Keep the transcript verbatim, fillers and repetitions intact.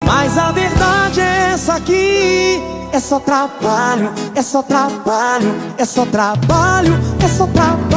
Mas a verdade é essa aqui: é só trabalho, é só trabalho, é só trabalho, é só trabalho.